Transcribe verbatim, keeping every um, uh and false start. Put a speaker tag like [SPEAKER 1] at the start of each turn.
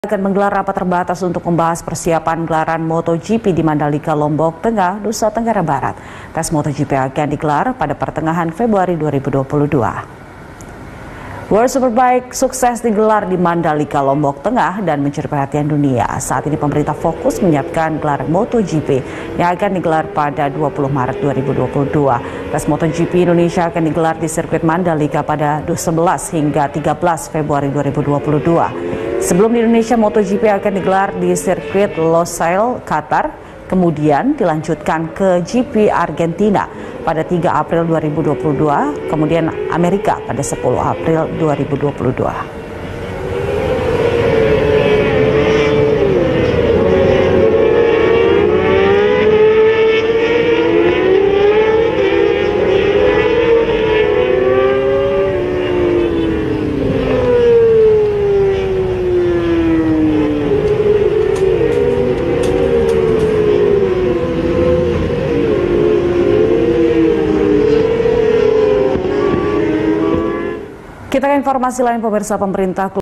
[SPEAKER 1] Akan menggelar rapat terbatas untuk membahas persiapan gelaran MotoGP di Mandalika, Lombok Tengah, Nusa Tenggara Barat. Tes MotoGP akan digelar pada pertengahan Februari dua ribu dua puluh dua. World Superbike sukses digelar di Mandalika, Lombok Tengah dan mencuri perhatian dunia. Saat ini pemerintah fokus menyiapkan gelaran MotoGP yang akan digelar pada dua puluh Maret dua ribu dua puluh dua. Tes MotoGP Indonesia akan digelar di sirkuit Mandalika pada sebelas hingga tiga belas Februari dua ribu dua puluh dua. Sebelum di Indonesia, MotoGP akan digelar di sirkuit Losail, Qatar, kemudian dilanjutkan ke G P Argentina pada tiga April dua ribu dua puluh dua, kemudian Amerika pada sepuluh April dua ribu dua puluh dua. Kita ke informasi lain, pemirsa. Pemerintah